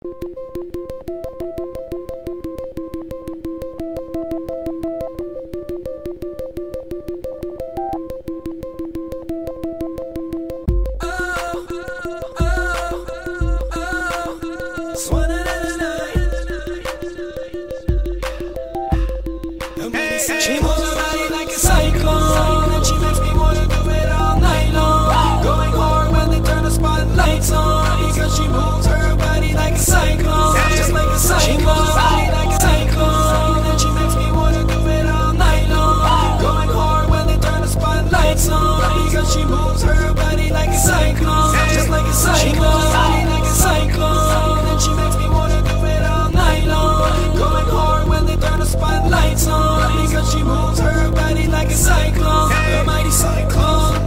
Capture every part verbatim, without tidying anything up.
She moves her body like a cyclone, and she makes me wanna do it all night long. Going hard when they turn the spotlights on, because she moves her body like a cyclone, just like a cyclone. She moves her body like a cyclone, and she makes me wanna do it all night long. Going hard when they turn the spotlights on, because she moves her body like a cyclone, just like a cyclone. She moves her body like a cyclone, and she makes me wanna do it all night long. Going hard when they turn the spotlights on, because she moves her body like a cyclone, a mighty cyclone.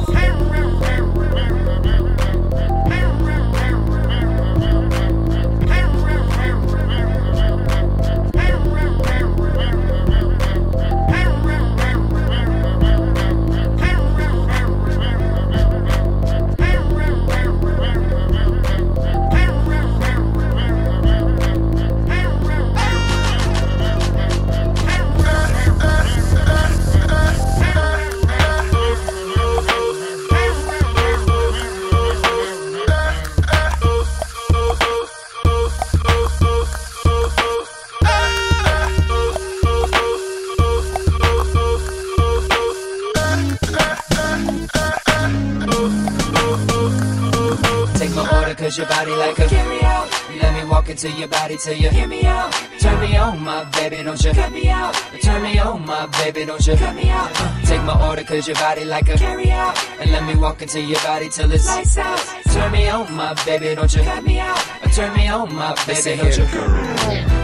Take my order cause your body like a carry out. Let me walk into your body till you hear me out. Turn me on my baby, don't you cut me out. Turn me on my baby, don't you cut me out. uh, Take my order cause your body like a carry out. And let me walk into your body till it's lights out. Turn me on my baby, don't you cut me out. Turn me on my baby, don't you.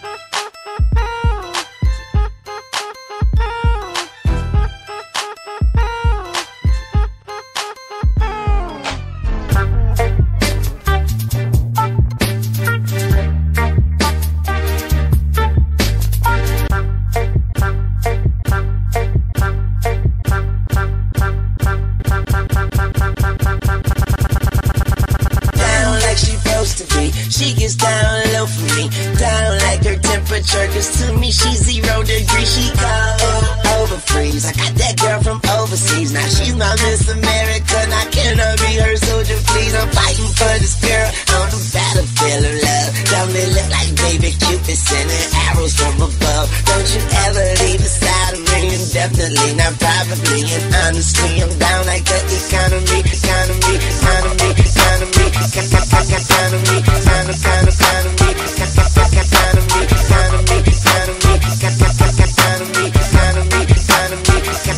She gets down low for me, down like her temperature, cause to me she's zero degrees. She cold over freeze. I got that girl from overseas, now she's my Miss America. Now can I be her soldier, please? I'm fighting for this girl on the battlefield of love. Don't it look like baby Cupid sending arrows from above? Don't you ever leave aside of me, indefinitely, not probably, and honestly, I'm down like the economy, economy, economy, economy, economy, economy, economy, economy, economy, economy, economy, economy, economy, economy, economy.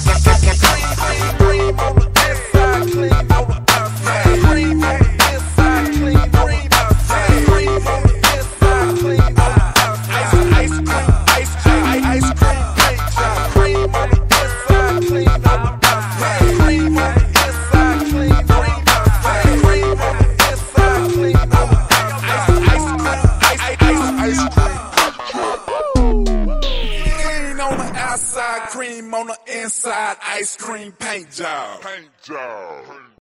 Cream on the inside, clean on the outside. Cream on the inside, clean on the outside. Cream on the inside, clean on the outside. Ice cream, ice cream, ice cream, paint job. Cream on the inside, clean on the outside. Cream on the inside, clean on the outside. Cream on the inside, clean on the outside. Outside cream on the inside, ice cream paint job. Paint job.